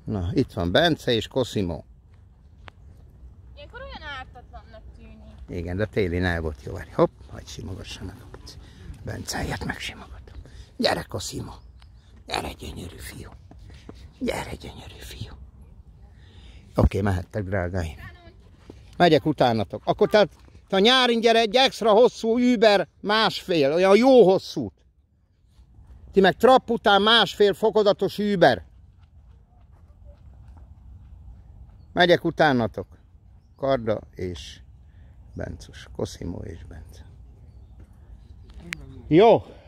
Na, itt van Bence és Cosimo. Ilyenkor olyan ártatlannak tűnik. Igen, de téli el volt jó. Hopp, hagyd simogassa meg a pici. Bencelyet megsimogatom. Gyere, Cosimo. Gyere, gyönyörű fiú. Gyere, gyönyörű fiú. Oké, mehettek, drágáim. Megyek utánatok. Akkor te a nyárin gyere egy extra hosszú Uber másfél, olyan jó hosszút. Ti meg trapp után másfél fokozatos Uber. Megyek utánatok. Karda és Bencus. Cosimo és Bence. Jó.